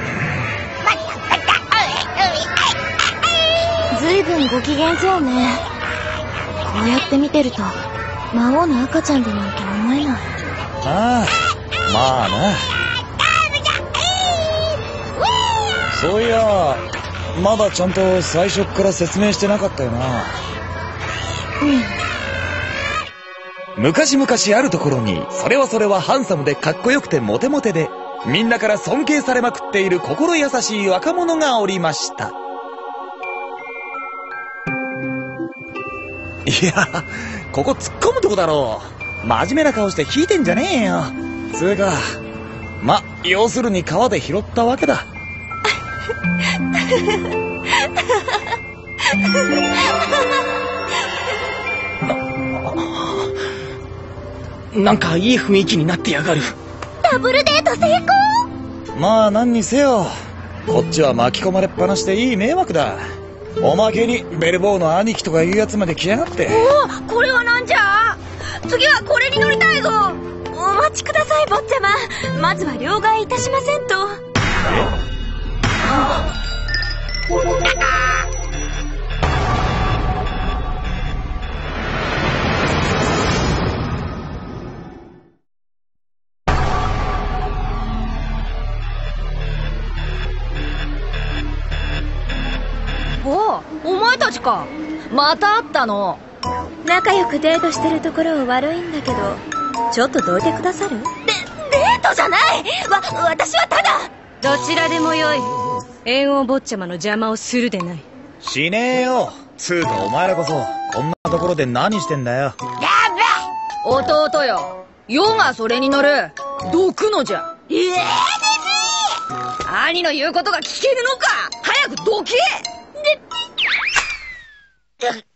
ずいぶんご機嫌そうね。こうやって見てると魔王の赤ちゃんでなんて思えない。 ああ、まあな。そういやまだちゃんと最初から説明してなかったよな。昔々あるところにそれはハンサムでかっこよくてモテモテでみんなから尊敬されまくっている心優しい若者がおりました。いや、ここ突っ込むとこだろう。真面目な顔して聞いてんじゃねえよ。つうか、要するに川で拾ったわけだ。 なんかいい雰囲気になってやがる。 ダブルデート成功。 まあ何にせよこっちは巻き込まれっぱなしでいい迷惑だ。おまけにベルボーの兄貴とかいうやつまで来やがって。 おお、これはなんじゃ。次はこれに乗りたいぞ。お待ちください坊ちゃま。まずは両替いたしませんと。お前たちか。また会ったの。仲良くデートしてるところは悪いんだけど、ちょっとどいてくださる？デートじゃない。私はただ。 どちらでもよい。猿翁坊ちゃまの邪魔をするでない。 しねえよ。つうかお前らこそこんなところで何してんだよ。 弟よ、世がそれに乗る。どくのじゃ。兄の言うことが聞けるのか。早くどけ。